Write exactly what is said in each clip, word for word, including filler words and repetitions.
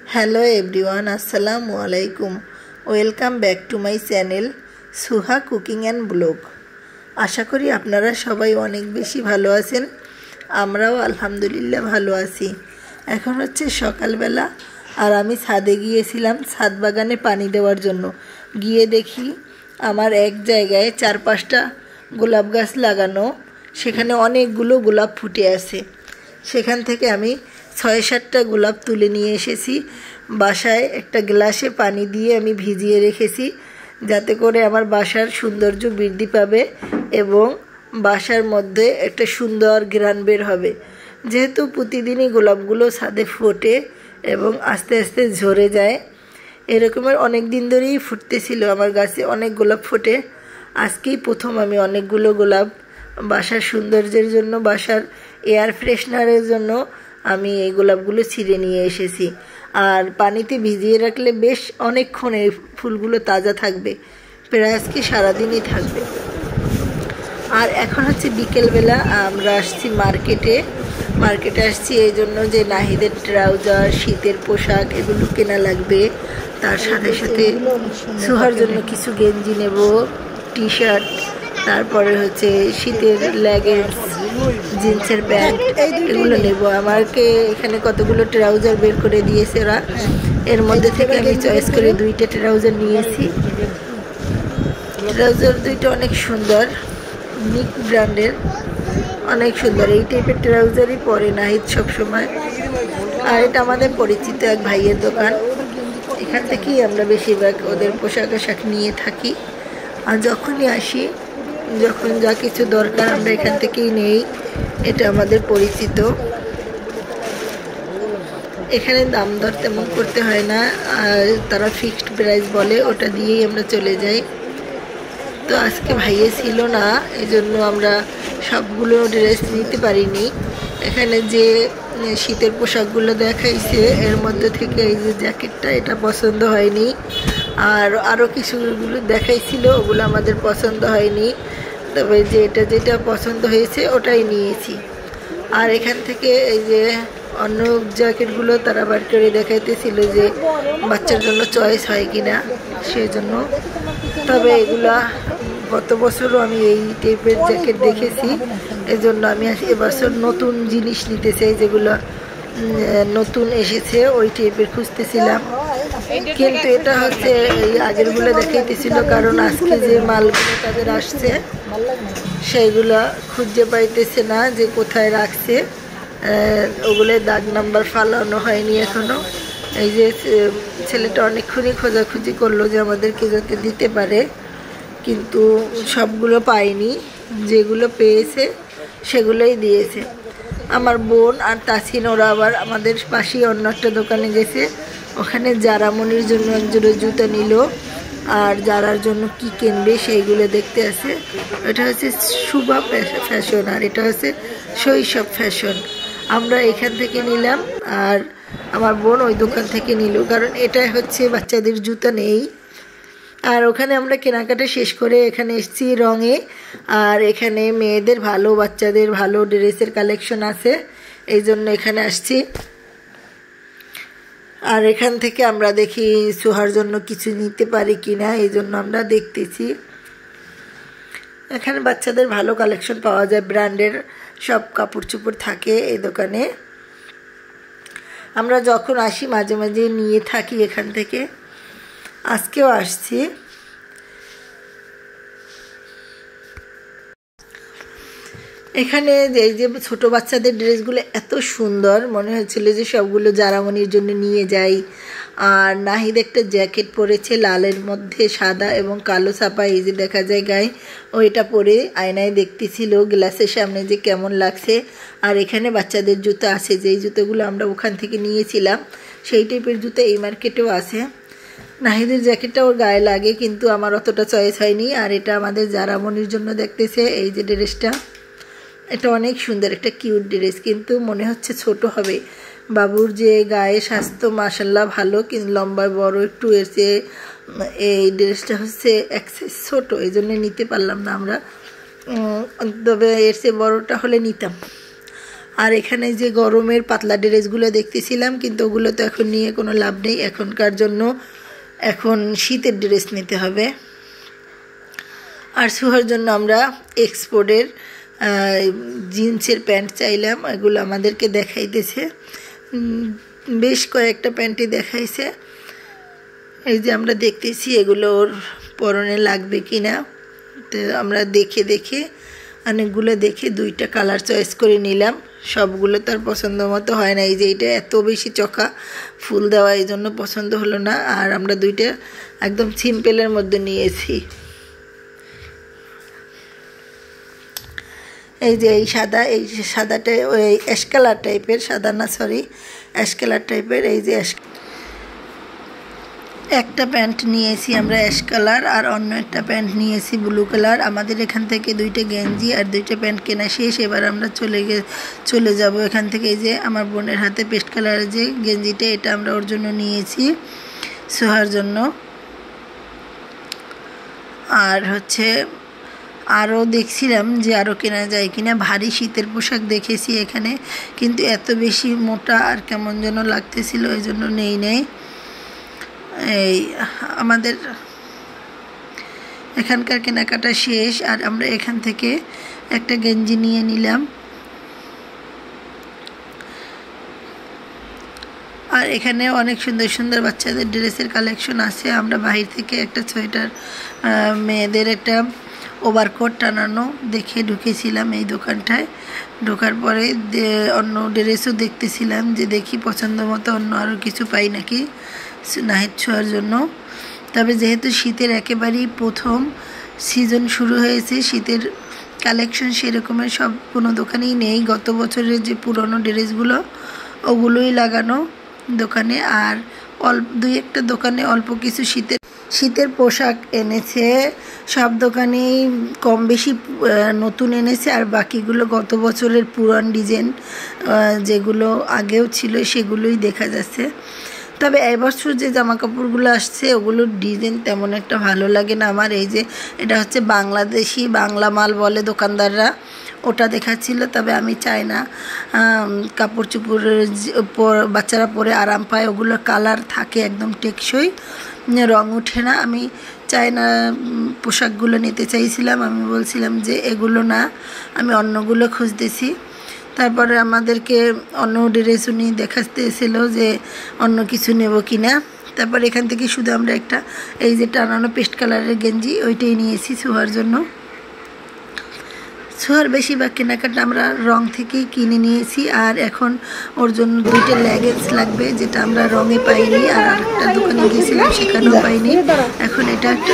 Hello everyone, আসসালামু আলাইকুম। Welcome back to my channel Suha cooking and blog. আশা করি আপনারা সবাই অনেক বেশি ভালো আছেন। আমরাও আলহামদুলিল্লাহ ভালো আছি। এখন হচ্ছে সকালবেলা, আর আমি ছাদে গিয়েছিলাম ছাদ বাগানে পানি দেওয়ার জন্য। গিয়ে দেখি আমার এক জায়গায় চার পাঁচটা গোলাপ গাছ লাগানো, সেখানে অনেকগুলো গোলাপ ফুটে আছে। সেখান থেকে আমি ছয় সাতটা গোলাপ তুলে নিয়ে এসেছি। বাসায় একটা গ্লাসে পানি দিয়ে আমি ভিজিয়ে রেখেছি, যাতে করে আমার বাসার সৌন্দর্য বৃদ্ধি পাবে এবং বাসার মধ্যে একটা সুন্দর ঘ্রাণ বের হবে। যেহেতু প্রতিদিনই গোলাপগুলো ছাদে ফোটে এবং আস্তে আস্তে ঝরে যায়, এরকমের অনেক দিন ধরেই ফুটতেছিল আমার গাছে, অনেক গোলাপ ফোটে। আজকেই প্রথম আমি অনেকগুলো গোলাপ বাসার সৌন্দর্যের জন্য, বাসার এয়ার ফ্রেশনারের জন্য আমি এই গোলাপগুলো ছিঁড়ে নিয়ে এসেছি। আর পানিতে ভিজিয়ে রাখলে বেশ অনেকক্ষণ এই ফুলগুলো তাজা থাকবে, প্রায় আজকে সারাদিনই থাকবে। আর এখন হচ্ছে বিকেলবেলা, আমরা আসছি মার্কেটে। মার্কেটে আসছি এই জন্য যে নাহিদের ট্রাউজার, শীতের পোশাক এগুলো কেনা লাগবে। তার সাথে সাথে সুহার জন্য কিছু গেঞ্জি নেব, টি শার্ট, তারপরে হচ্ছে শীতের লেগিংস, জিন্সের প্যান্ট এগুলো নেব। আমাকে এখানে কতগুলো ট্রাউজার বের করে দিয়েছে ওরা, এর মধ্যে থেকে আমি চয়েস করে দুইটা ট্রাউজার নিয়েছি। ট্রাউজার দুইটা অনেক সুন্দর, নিক ব্র্যান্ডের, অনেক সুন্দর। এই টাইপের ট্রাউজারই পরে নাহিদ সবসময়। আর এটা আমাদের পরিচিত এক ভাইয়ের দোকান, এখান থেকেই আমরা বেশিরভাগ ওদের পোশাক আশাক নিয়ে থাকি। আর যখনই আসি, যখন যা কিছু দরকার আমরা এখান থেকেই নেই। এটা আমাদের পরিচিত, এখানে দাম দর তেমন করতে হয় না, আর তারা ফিক্সড প্রাইস বলে, ওটা দিয়েই আমরা চলে যাই। তো আজকে ভাইয়ে ছিল না, এই জন্য আমরা সবগুলো ড্রেস নিতে পারিনি। এখানে যে শীতের পোশাকগুলো দেখাইছে এর মধ্যে থেকে এই যে জ্যাকেটটা, এটা পছন্দ হয়নি। আর আরও কিছুগুলো দেখাইছিল, ওগুলো আমাদের পছন্দ হয়নি, তবে যেটা যেটা পছন্দ হয়েছে ওটাই নিয়েছি। আর এখান থেকে এই যে অন্য জ্যাকেটগুলো তারা বার করে দেখাইতেছিল যে বাচ্চার জন্য চয়েস হয় কিনা, সেই জন্য। তবে এগুলা গত বছরও আমি এই টাইপের জ্যাকেট দেখেছি, এজন্য আমি এবছর নতুন জিনিস নিতে চাই, যেগুলো নতুন এসেছে ওই টাইপের খুঁজতেছিলাম। কিন্তু এটা হচ্ছে এই আগেরগুলো দেখাইতেছিল, কারণ আজকে যে মালগুলো তাদের আসছে সেইগুলো খুঁজে পাইতেছে না যে কোথায় রাখছে। ওগুলো দাগ নাম্বার ফালানো হয়নি এখনো। এই যে ছেলেটা অনেকক্ষণই খোঁজাখুঁজি করলো যে আমাদেরকে যাতে দিতে পারে, কিন্তু সবগুলো পাইনি। যেগুলো পেয়েছে সেগুলোই দিয়েছে। আমার বোন আর তাসিন ওরা আবার আমাদের পাশেই অন্য একটা দোকানে গেছে, ওখানে জারামনির জন্য একজোড়া জুতা নিল, আর যারার জন্য কি কিনবে সেইগুলো দেখতে আছে। এটা হচ্ছে শুভা ফ্যাশন, আর এটা হচ্ছে শৈশব ফ্যাশন। আমরা এখান থেকে নিলাম, আর আমার বোন ওই দোকান থেকে নিল, কারণ এটা হচ্ছে বাচ্চাদের জুতা নেই। আর ওখানে আমরা কেনাকাটা শেষ করে এখানে এসেছি রঙে। আর এখানে মেয়েদের ভালো, বাচ্চাদের ভালো ড্রেসের কালেকশন আছে, এই জন্য এখানে আসছি। আর এখান থেকে আমরা দেখি সোহার জন্য কিছু নিতে পারি কিনা, এই জন্য আমরা দেখতেছি। এখানে বাচ্চাদের ভালো কালেকশন পাওয়া যায়, ব্র্যান্ডের সব কাপড় চোপড় থাকে এই দোকানে। আমরা যখন আসি মাঝে মাঝে নিয়ে থাকি এখান থেকে, আজকেও আসছি। এখানে এই যে ছোট বাচ্চাদের ড্রেসগুলো এত সুন্দর, মনে হচ্ছিল যে সবগুলো জারামনির জন্য নিয়ে যাই। আর নাহিদ একটা জ্যাকেট পরেছে লালের মধ্যে সাদা এবং কালো ছাপা, এই যে দেখা যায় গায়ে, ওইটা পরে আয়নায় দেখতেছিল গ্লাসের সামনে যে কেমন লাগছে। আর এখানে বাচ্চাদের জুতো আছে, যেই জুতোগুলো আমরা ওখান থেকে নিয়েছিলাম সেই টাইপের জুতো এই মার্কেটেও আছে। নাহিদের জ্যাকেটটা ওর গায়ে লাগে, কিন্তু আমার অতটা চয়েস হয়নি। আর এটা আমাদের জারামনির জন্য দেখতেছে, এই যে ড্রেসটা, এটা অনেক সুন্দর, একটা কিউট ড্রেস, কিন্তু মনে হচ্ছে ছোট হবে। বাবুর যে গায়ে স্বাস্থ্য মাশাল্লাহ ভালো, কিন্তু লম্বায় বড় একটু এসে এই ড্রেসটা হচ্ছে এক সাইজ ছোটো, এই জন্য নিতে পারলাম না আমরা, তবে এর চেয়ে বড়োটা হলে নিতাম। আর এখানে যে গরমের পাতলা ড্রেসগুলো দেখতেছিলাম, কিন্তু ওগুলো তো এখন নিয়ে কোনো লাভ নেই, এখনকার জন্য এখন শীতের ড্রেস নিতে হবে। আর সুহার জন্য আমরা এক্সপোর্টের জিন্সের প্যান্ট চাইলাম, এগুলো আমাদেরকে দেখাইতেছে, বেশ কয়েকটা প্যান্টই দেখাইছে। এই যে আমরা দেখতেছি এগুলো ওর পরনে লাগবে কিনা, তো আমরা দেখে দেখে অনেকগুলো দেখে দুইটা কালার চয়েস করে নিলাম। সবগুলো তার পছন্দ মতো হয় না, এই যে এটা এত বেশি চকা ফুল দেওয়া, এই জন্য পছন্দ হলো না। আর আমরা দুইটা একদম সিম্পলের মধ্যে নিয়েছি। এই যে এই সাদা, এই সাদাটা ওই অ্যাশ কালার টাইপের, সাদা না সরি অ্যাশ কালার টাইপের। এই যে একটা প্যান্ট নিয়েছি আমরা অ্যাশ কালার, আর অন্য একটা প্যান্ট নিয়েছি ব্লু কালার। আমাদের এখান থেকে দুইটা গেঞ্জি আর দুইটা প্যান্ট কেনা শেষ, এবার আমরা চলে গে চলে যাব এখান থেকে। এই যে আমার বোনের হাতে পেস্ট কালারের যে গেঞ্জিটা, এটা আমরা ওর জন্য নিয়েছি, সোহার জন্য। আর হচ্ছে আরও দেখছিলাম যে আরও কেনা যায় কিনা, ভারী শীতের পোশাক দেখেছি এখানে, কিন্তু এত বেশি মোটা আর কেমন যেন লাগতেছিল, এই জন্য নেই নেই। এই আমাদের এখানকার কেনাকাটা শেষ, আর আমরা এখান থেকে একটা গেঞ্জি নিয়ে নিলাম। আর এখানে অনেক সুন্দর সুন্দর বাচ্চাদের ড্রেসের কালেকশন আছে। আমরা বাহির থেকে একটা সোয়েটার, মেয়েদের একটা ওভারকোট টানানো দেখে ঢুকেছিলাম এই দোকানটায়। ঢোকার পরে অন্য ড্রেসও দেখতেছিলাম, যে দেখি পছন্দ মতো অন্য আরও কিছু পাই নাকি নাহিদ ছোঁয়ার জন্য। তবে যেহেতু শীতের একেবারেই প্রথম সিজন শুরু হয়েছে, শীতের কালেকশন সেরকমের সব কোনো দোকানেই নেই। গত বছরের যে পুরনো ড্রেসগুলো ওগুলোই লাগানো দোকানে, আর অল্প দুই একটা দোকানে অল্প কিছু শীতের শীতের পোশাক এনেছে। সব দোকানেই কম বেশি নতুন এনেছে, আর বাকিগুলো গত বছরের পুরান ডিজাইন যেগুলো আগেও ছিল সেগুলোই দেখা যাচ্ছে। তবে এবছর যে জামা কাপড়গুলো আসছে ওগুলোর ডিজাইন তেমন একটা ভালো লাগে না আমার। এই যে এটা হচ্ছে বাংলাদেশি বাংলা মাল বলে দোকানদাররা, ওটা দেখাচ্ছিল। তবে আমি চাই না কাপড় চোপড়ের বাচ্চারা পরে আরাম পায়, ওগুলোর কালার থাকে একদম টেকসই, রং ওঠে না। আমি চাই না পোশাকগুলো নিতে চাইছিলাম, আমি বলছিলাম যে এগুলো না, আমি অন্যগুলো খুঁজতেছি। তারপরে আমাদেরকে অন্য ড্রেস উনি দেখাতেছিল যে অন্য কিছু নেব কিনা। তারপর এখান থেকে শুধু আমরা একটা এই যে টানানো পেস্ট কালারের গেঞ্জি ওইটাই নিয়েছি সোহার জন্য। সোহার বেশিরভাগ কেনাকাটা আমরা রং থেকেই কিনে নিয়েছি। আর এখন ওর জন্য দুইটা লেগিংস লাগবে, যেটা আমরা রঙে পাইনি, আর আরেকটা দোকানে গিয়েছিলাম সেখানেও পাইনি। এখন এটা একটা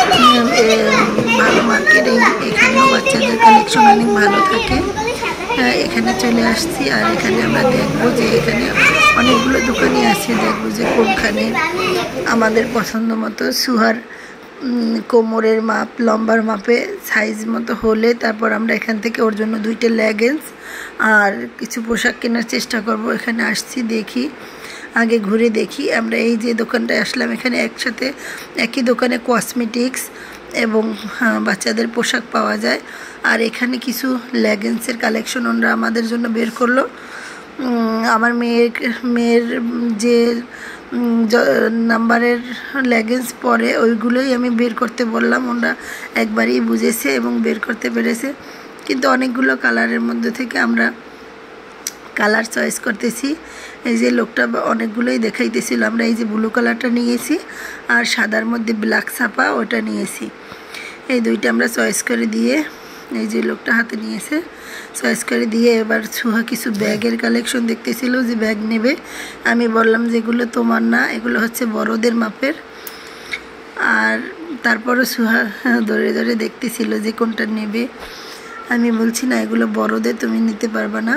ভালো মার্কেট, এখানেও বাচ্চাদের কালেকশন অনেক ভালো থাকে। এখানে চলে আসছি, আর এখানে আমরা দেখবো যে এখানে অনেকগুলো দোকানই আছে, দেখবো যে কোনখানে আমাদের পছন্দ মতো সুহার কোমরের মাপ লম্বার মাপে সাইজ মতো হলে তারপর আমরা এখান থেকে ওর জন্য দুইটা লেগিংস আর কিছু পোশাক কেনার চেষ্টা করব। এখানে আসছি, দেখি আগে ঘুরে দেখি। আমরা এই যে দোকানটায় আসলাম, এখানে একসাথে একই দোকানে কসমেটিক্স এবং বাচ্চাদের পোশাক পাওয়া যায়। আর এখানে কিছু লেগিংসের কালেকশন ওরা আমাদের জন্য বের করলো। আমার মেয়ের মেয়ের যে নাম্বারের লেগিংস পরে ওইগুলোই আমি বের করতে বললাম, ওরা একবারই বুঝেছে এবং বের করতে পেরেছে। কিন্তু অনেকগুলো কালারের মধ্যে থেকে আমরা কালার চয়েস করতেছি। এই যে লোকটা অনেকগুলোই দেখাইতেছিল, আমরা এই যে ব্লু কালারটা নিয়েছি আর সাদার মধ্যে ব্ল্যাক ছাপা ওটা নিয়েছি। এই দুইটা আমরা চয়েস করে দিয়ে এই যে লোকটা হাতে নিয়েছে, চয়েস করে দিয়ে এবার সুহা কিছু ব্যাগের কালেকশন দেখতেছিল যে ব্যাগ নেবে। আমি বললাম যেগুলো তোমার না, এগুলো হচ্ছে বড়দের মাপের। আর তারপরও সুহা ধরে ধরে দেখতেছিল যে কোনটা নেবে। আমি বলছি না, এগুলো বড়দের, তুমি নিতে পারবা না।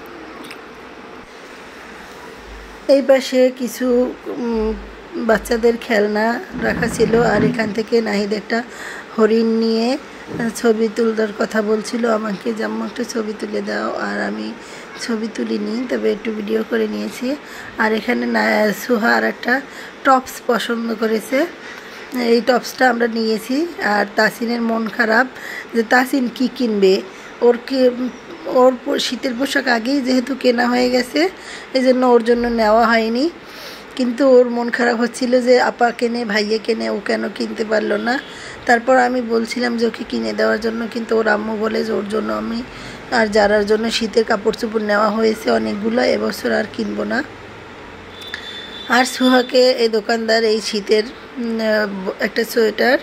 এই পাশে কিছু বাচ্চাদের খেলনা রাখা ছিল, আর এখান থেকে নাহিদ একটা হরিণ নিয়ে ছবি তুলবার কথা বলছিল আমাকে, যে আম্মু একটা ছবি তুলে দাও। আর আমি ছবি তুলিনি, তবে একটু ভিডিও করে নিয়েছি। আর এখানে সুহা আর একটা টপস পছন্দ করেছে, এই টপসটা আমরা নিয়েছি। আর তাসিনের মন খারাপ যে তাসিন কি কিনবে, ওর কি ওর শীতের পোশাক আগেই যেহেতু কেনা হয়ে গেছে এই জন্য ওর জন্য নেওয়া হয়নি। কিন্তু ওর মন খারাপ হচ্ছিল যে আপা কেনে, ভাইয়ে কেনে, ও কেন কিনতে পারলো না। তারপর আমি বলছিলাম যে ওকে কিনে দেওয়ার জন্য, কিন্তু ওর আম্মু বলে যে ওর জন্য আমি আর যারার জন্য শীতের কাপড় চোপড় নেওয়া হয়েছে অনেকগুলো, এবছর আর কিনবো না। আর সুহাকে এই দোকানদার এই শীতের একটা সোয়েটার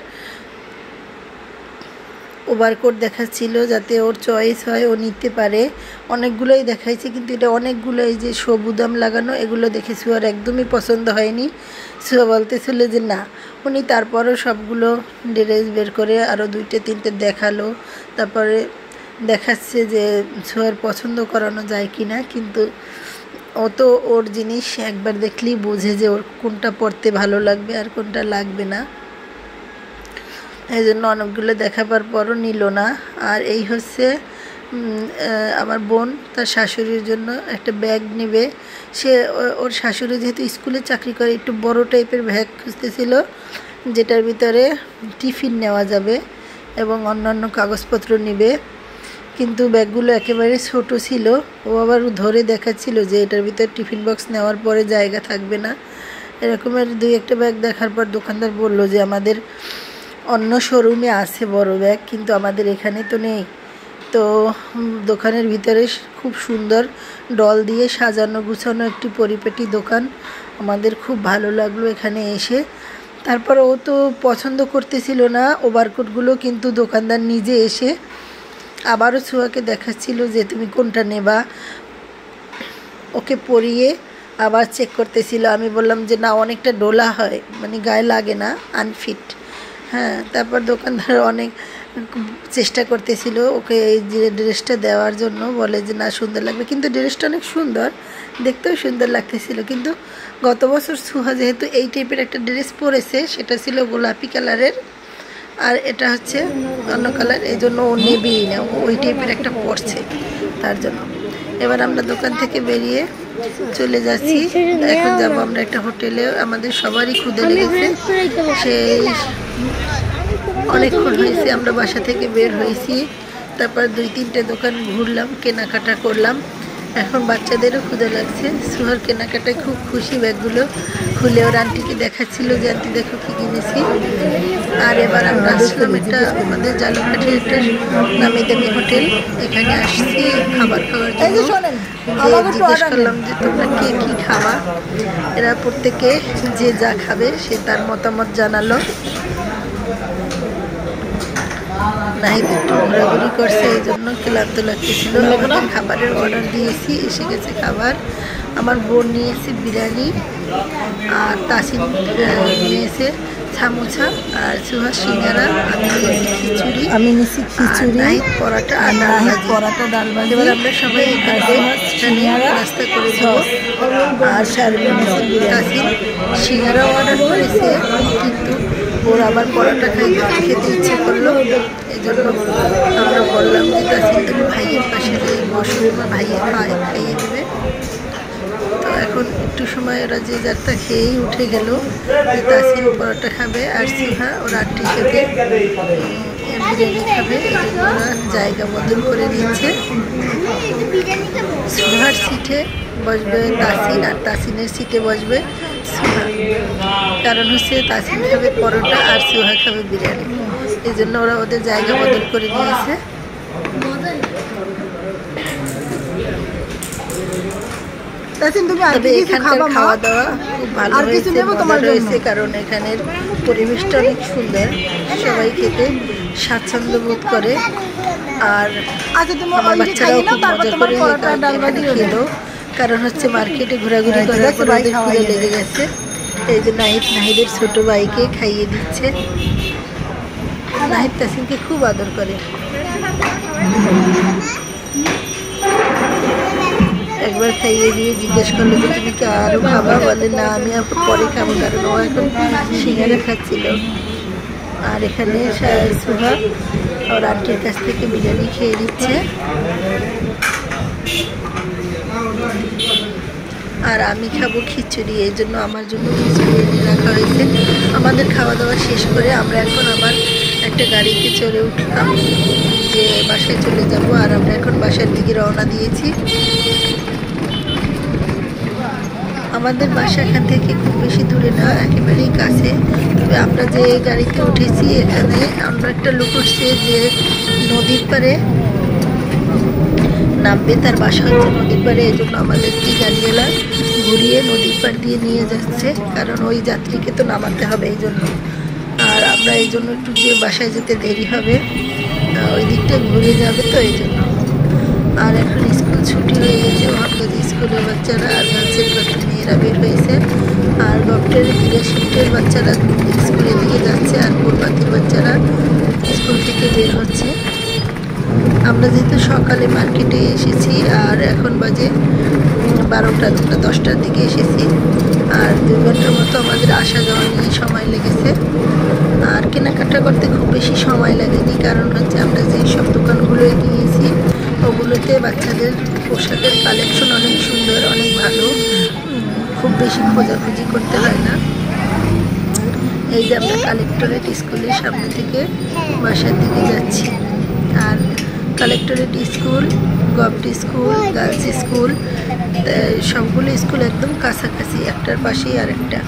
ওভারকোট দেখাচ্ছিল যাতে ওর চয়েস হয়, ও নিতে পারে। অনেকগুলোই দেখাইছে, কিন্তু এটা অনেকগুলো এই যে সবুদাম লাগানো এগুলো দেখে সুয়ার একদমই পছন্দ হয়নি। সুয়া বলতেছিল যে না, উনি তারপরও সবগুলো ড্রেস বের করে আরও দুইটা তিনটে দেখালো। তারপরে দেখাচ্ছে যে সুয়ার পছন্দ করানো যায় কি না, কিন্তু ও তো ওর জিনিস একবার দেখলেই বোঝে যে ওর কোনটা পরতে ভালো লাগবে আর কোনটা লাগবে না। এই জন্য অনেকগুলো দেখাবার পরও নিল না। আর এই হচ্ছে আমার বোন তার শাশুড়ির জন্য একটা ব্যাগ নেবে। সে ওর শাশুড়ি যেহেতু স্কুলে চাকরি করে একটু বড় টাইপের ব্যাগ খুঁজতেছিল যেটার ভিতরে টিফিন নেওয়া যাবে এবং অন্যান্য কাগজপত্র নেবে, কিন্তু ব্যাগগুলো একেবারে ছোট ছিল। ও আবার ধরে দেখাচ্ছিল যে এটার ভিতরে টিফিন বক্স নেওয়ার পরে জায়গা থাকবে না। এরকমের দুই একটা ব্যাগ দেখার পর দোকানদার বলল যে আমাদের অন্য শোরুমে আছে বড় ব্যাগ, কিন্তু আমাদের এখানে তো নেই। তো দোকানের ভিতরে খুব সুন্দর ডল দিয়ে সাজানো গুছানো একটি পরিপাটি দোকান, আমাদের খুব ভালো লাগলো এখানে এসে। তারপর ও তো পছন্দ করতেছিল না ওভারকোটগুলো, কিন্তু দোকানদার নিজে এসে আবারও সুয়াকে দেখাচ্ছিল যে তুমি কোনটা নেবা, ওকে পরিয়ে আবার চেক করতেছিল। আমি বললাম যে না, অনেকটা ডোলা হয়, মানে গায়ে লাগে না, আনফিট। হ্যাঁ, তারপর দোকানদার অনেক চেষ্টা করতেছিল ওকে এই যে ড্রেসটা দেওয়ার জন্য, বলে যে না সুন্দর লাগবে, কিন্তু ড্রেসটা অনেক সুন্দর, দেখতেও সুন্দর লাগতেছিল। কিন্তু গত বছর সুহা যেহেতু এই টাইপের একটা ড্রেস পরেছে, সেটা ছিল গোলাপি কালারের, আর এটা হচ্ছে অন্য কালার, এই জন্য ও নেবেই না, ওই টাইপের একটা পরছে তার জন্য। এবার আমরা দোকান থেকে বেরিয়ে চলে যাচ্ছি। এখন যাব আমরা একটা হোটেলে, আমাদের সবারই ক্ষুধা লেগেছে, সেই অনেকক্ষণ হয়েছে আমরা বাসা থেকে বের হয়েছি। তারপর দুই তিনটে দোকান ঘুরলাম, কেনাকাটা করলাম। এখন বাচ্চাদেরও ক্ষুধা লাগছে। সুহার কেনাকাটায় খুব খুশি, ব্যাগগুলো খুলে ওর আন্টিকে দেখাচ্ছিল যে আন্টি দেখো কি কিনেছি। আর এবার আমরা আসলাম একটা আমাদের জালুকাঠির একটা নামি দামি হোটেল, এখানে আসছি খাবার খাওয়ার জন্য। জিজ্ঞেস করলাম যে তোমরা কে কী খাওয়া, এরা প্রত্যেকে যে যা খাবে সে তার মতামত জানালো। নাহিদ একটু ঘোরাঘুরি করছে, এই জন্য ক্লান্ত লাগতেছিল। আমাদের খাবারের অর্ডার দিয়েছি, এসে গেছে খাবার। আমার বোন নিয়েছে বিরিয়ানি, আর তাসিম নিয়েছে সামোসা, আর সুহাস সিঙ্গারা, আমি নিয়েছি খিচুড়ি, আমি নিয়েছি খিচুড়ি, নাহিদ পরাটা, আর নাহিদ পরাটা ডাল ভাজি। এবার আমরা সবাই নাস্তা করে দেবো। আর তাসিম সিঙ্গারা অর্ডার করেছে, কিন্তু ওর আবার পরোটা খাইতে খেতে ইচ্ছে করলো, এই জন্য আমরা বললাম যে তাসিম তুমি ভাইয়ের পাশে যে বসে ভাইয়ে খায় খাইয়ে দেবে। তো এখন একটু সময় ওরা যে যারটা খেয়েই উঠে গেল, যে তাসিম পরোটা খাবে আর সুহা ওর আন্টি খেতে বিরিয়ানি খাবে, এই জন্য ওরা জায়গা বদল করে নিচ্ছে। সুহার সিটে বসবে তাসিন, আর তাসিনের সিটে বসবে সুহা। কারণ হচ্ছে তাসিন খাবে পরোটা আর সুহা খাবে বিরিয়ানি, এই জন্য ওরা ওদের জায়গা বদল করে নিয়েছে। তবে এখানকার খাওয়া দাওয়া খুব ভালো হয়েছে, মজা হয়েছে, কারণ এখানের পরিবেশটা অনেক সুন্দর, সবাই খেতে স্বাচ্ছন্দ্য বোধ করে। আর আমার বাচ্চারাও খুব মজা করে এখানে খেলো, কারণ হচ্ছে মার্কেটে ঘোরাঘুরি করার পর ওদের খুলে লেগে গেছে। এই যে নাহিদ নাহিদের ছোট ভাইকে খাইয়ে দিচ্ছে। নাহিদ তাসিমকে খুব আদর করে। একবার খাইয়ে দিয়ে জিজ্ঞেস করলো যে তুমি কি আরও খাবা, বলে না আমি আর পরে খাবো, কারণ ও এখন সিঙ্গারা খাচ্ছিল। আর এখানে সুহা ওর আন্টির কাছ থেকে বিরিয়ানি খেয়ে দিচ্ছে, আর আমি খাবো খিচুড়ি, এই জন্য আমার জন্য খিচুড়ি এনে রাখা হয়েছে। আমাদের খাওয়া দাওয়া শেষ করে আমরা এখন আবার একটা গাড়িতে চড়ে উঠলাম যে বাসায় চলে যাব। আর আমরা এখন বাসার দিকে রওনা দিয়েছি। আমাদের বাসা এখান থেকে খুব বেশি দূরে না, একেবারেই কাছে। তবে আমরা যে গাড়িতে উঠেছি এখানে আমরা একটা লোক উঠছে যে নদীর পাড়ে নামবে, তার বাসা হচ্ছে নদীর পাড়ে। এই জন্য আমাদেরকে গাড়িওয়ালা ঘুরিয়ে নদীর পাড় দিয়ে নিয়ে যাচ্ছে, কারণ ওই যাত্রীকে তো নামাতে হবে এই জন্য। আর আমরা এই জন্য একটু যে বাসায় যেতে দেরি হবে, ওই দিকটা ঘুরে যাবে তো এই জন্য। আর এখন স্কুল ছুটি হয়ে গেছে, মহাকাজ স্কুলের বাচ্চারা আর গার্লসের মেয়েরা বের হয়েছে। আর গপ্টের দিকে শিফটের বাচ্চারা স্কুলের দিকে যাচ্ছে, আর পূর্বাতির বাচ্চারা স্কুল থেকে বের হচ্ছে। আমরা যেহেতু সকালে মার্কেটে এসেছি আর এখন বাজে বারোটা দুটা দশটার দিকে এসেছি, আর দুই ঘন্টার মতো আমাদের আসা যাওয়া নিয়ে সময় লেগেছে। আর কেনাকাটা করতে খুব বেশি সময় লাগেনি, কারণ হচ্ছে আমরা যেই সব দোকানগুলোয় গিয়েছি ওগুলোতে বাচ্চাদের পোশাকের কালেকশন অনেক সুন্দর, অনেক ভালো, খুব বেশি খোঁজাখুঁজি করতে হয় না। এই যে আমরা কালেক্টরেট স্কুলের সামনে থেকে বাসার দিকে যাচ্ছি। আর collectorate school, govt school, girls school সবগুলো স্কুল একদম কাছাকাছি, একটার পাশেই আরেকটা।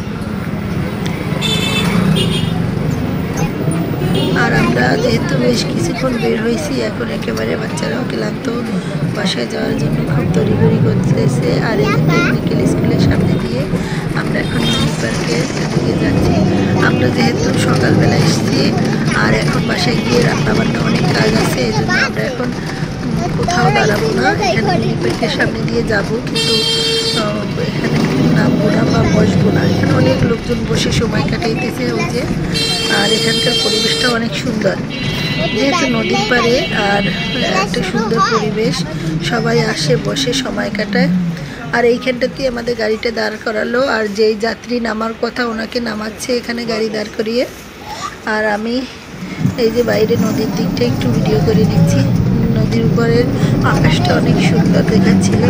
আর আমরা যেহেতু বেশ কিছুক্ষণ বের হয়েছি, এখন একেবারে বাচ্চারাও ক্লান্ত, বাসায় যাওয়ার জন্য খুব তড়িঘড়ি করতেছে। আর এই টেকনিক্যাল স্কুলের সামনে দিয়ে আমরা এখন নদী পার্কের দিকে যাচ্ছি। আমরা যেহেতু সকালবেলা এসেছি আর এখন বাসায় গিয়ে রান্নাবান্না অনেক কাজ আছে, এই জন্য আমরা এখন কোথাও দাঁড়াবো না, এখানে নদী পার্কের সামনে দিয়ে যাব, কিন্তু এখানে নামবো না বা বসবো না। এখানে অনেক লোকজন বসে সময় কাটাইতেছে ওই যে। আর এখানকার পরিবেশটা অনেক সুন্দর, যেহেতু নদীর পাড়ে আর একটা সুন্দর পরিবেশ, সবাই আসে বসে সময় কাটায়। আর এইখানটাতে আমাদের গাড়িটা দাঁড় করালো, আর যেই যাত্রী নামার কথা ওনাকে নামাচ্ছে এখানে গাড়ি দাঁড় করিয়ে। আর আমি এই যে বাইরে নদীর দিকটা একটু ভিডিও করে নিচ্ছি। নদীর উপরের আকাশটা অনেক সুন্দর দেখাচ্ছিল।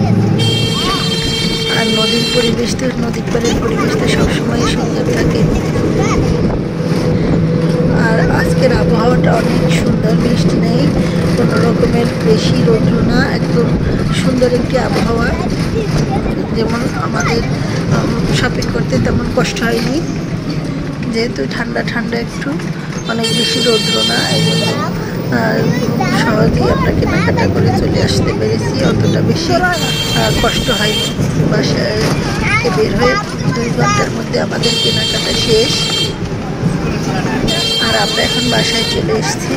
আর নদীর পরিবেশ তো, নদীর পাড়ের পরিবেশ তো সবসময় সুন্দর থাকে। আর আজকের আবহাওয়াটা অনেক সুন্দর, বৃষ্টি নেই, কোনো রকমের বেশি রৌদ্র না, একদম সুন্দর একটি আবহাওয়া। যেমন আমাদের শপিং করতে তেমন কষ্ট হয়নি, যেহেতু ঠান্ডা ঠান্ডা একটু, অনেক বেশি রৌদ্র না, এই জন্য সহজেই আমরা কেনাকাটা করে চলে আসতে পেরেছি, অতটা বেশি কষ্ট হয়নি। বাসায় বের হয়ে দুই ঘন্টার মধ্যে আমাদের কেনাকাটা শেষ। আর আমরা এখন বাসায় চলে এসেছি,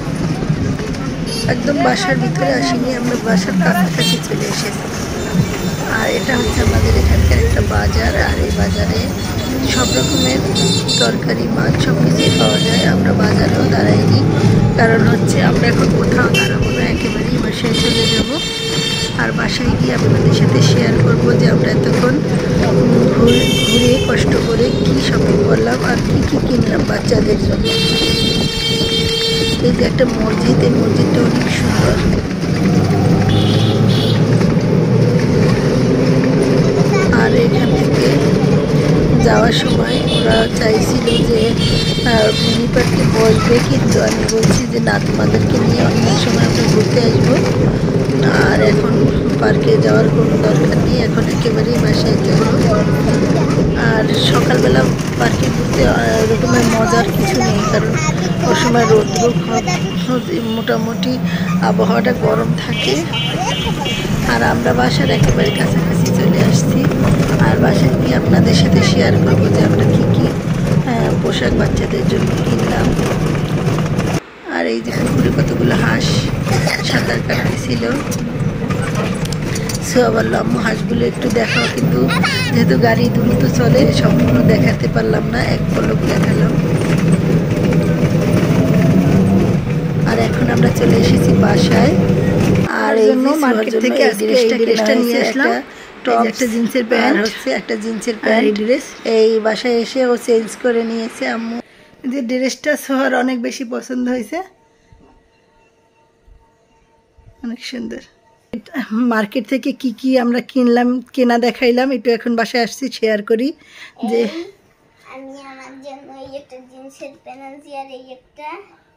একদম বাসার ভিতরে আসিনি, আমরা বাসার কাছাকাছি চলে এসেছি। আর এটা হচ্ছে আমাদের এখানকার একটা বাজার, আর এই বাজারে সব রকমের তরকারি মাছ সব কিছুই পাওয়া যায়। আমরা বাজারেও দাঁড়াইনি, কারণ হচ্ছে আমরা এখন কোথাও দাঁড়াবো না, একেবারেই বাসায় চলে যাব। আর বাসায় গিয়ে আপনাদের সাথে শেয়ার করব যে আমরা এতক্ষণ ঘুরে কষ্ট করে কি শপিং করলাম আর কি কি কিনলাম বাচ্চাদের জন্য। এই যে একটা মসজিদ, এই মসজিদটা অনেক সুন্দর। আর এখান থেকে যাওয়ার সময় ওরা চাইছিল যে মিনি পার্কে বসবে, কিন্তু আমি বলছি যে না, তোমাদেরকে নিয়ে অন্য সময় আমরা ঘুরতে আসবো, আর এখন পার্কে যাওয়ার কোনো দরকার নেই, এখন একেবারেই বাসায় যাবো। আর সকালবেলা পার্কে ঘুরতে এরকমের মজার কিছু নেই, কারণ ওই সময় রৌদ্র মোটামুটি আবহাওয়াটা গরম থাকে। আর আমরা বাসার একেবারে কাছাকাছি চলে আসছি, আর বাসায় গিয়ে আপনাদের সাথে শেয়ার করবো যে আমরা কী কী পোশাক বাচ্চাদের জন্য কিনলাম। আর এই যে পুকুরে কতগুলো হাঁস সাঁতার কাটতেছিল, সো আবার লম্বা হাঁসগুলো একটু দেখাও, কিন্তু যেহেতু গাড়ি দ্রুত চলে সম্পূর্ণ দেখাতে পারলাম না, এক পলক দেখালাম। আর এখন আমরা চলে এসেছি বাসায়। আর এই মার্কেট থেকে ড্রেসটা নিয়ে আসলাম, একটা জিন্সের প্যান্ট হচ্ছে, একটা জিন্সের প্যান্ট ড্রেস। এই বাসায় এসে ও চেঞ্জ করে নিয়েছে আম্মু। যে ড্রেসটা সোহার অনেক বেশি পছন্দ হয়েছে, অনেক সুন্দর। মার্কেট থেকে কি কি আমরা কিনলাম, কেনা দেখাইলাম, একটু এখন বাসায় আসছি শেয়ার করি। যে আমি আমার জন্য একটা জিন্স জিন্সের প্যানাজিয়ার এই একটা,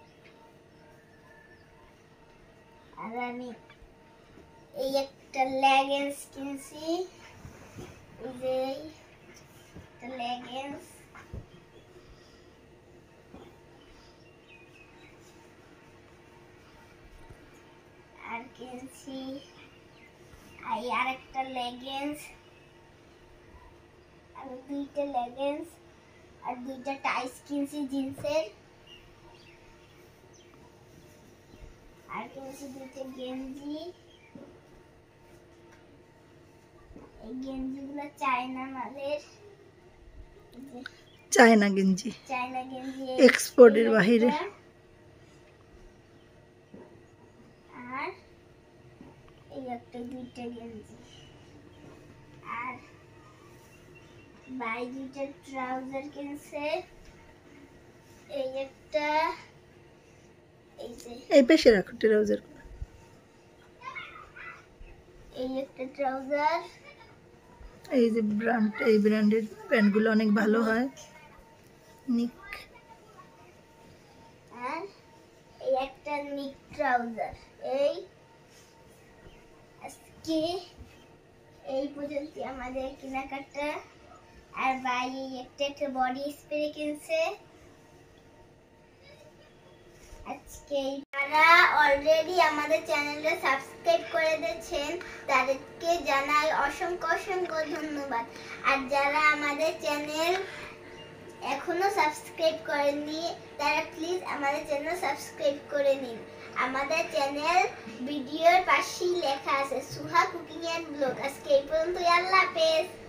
আর আমি এই একটা লেগিংস কিনছি, এই যে একটা লেগিংস, আর কিনছি এই আর একটা লেগিংস, আর দুইটা লেগিংস, আর দুইটা টাইস কিনছি জিন্সের, আর কিনছি দুইটা গেঞ্জি। এই গেঞ্জিগুলো চায়না মালের, চায়না গেঞ্জি, চায়না গেঞ্জি এক্সপোর্টের বাইরে। আর এই একটা দুইটা গেঞ্জি, আর ভাই দুইটা ট্রাউজার কিনছে, এই একটা, এই যে এই পাশে রাখো ট্রাউজার, এই একটা ট্রাউজার, এই যে ব্র্যান্ড, এই ব্র্যান্ডের প্যান্টগুলো অনেক ভালো হয়, নিক। আর এই একটা নিক ট্রাউজার। এই আজকে এই পর্যন্ত আমাদের কেনাকাটা। আর ভাই এই একটা একটা বডি স্প্রে কিনছে আজকে। যারা অলরেডি আমাদের চ্যানেলটা সাবস্ক্রাইব করে দিয়েছেন তাদেরকে জানাই অসংখ্য অসংখ্য ধন্যবাদ। আর যারা আমাদের চ্যানেল এখনো সাবস্ক্রাইব করেননি তারা প্লিজ আমাদের চ্যানেল সাবস্ক্রাইব করে নিন। আমাদের চ্যানেল ভিডিওর পাশেই লেখা আছে সুহা কুকিং এন্ড ব্লগ। আজকে এই পর্যন্ত, আল্লাহ হাফেজ।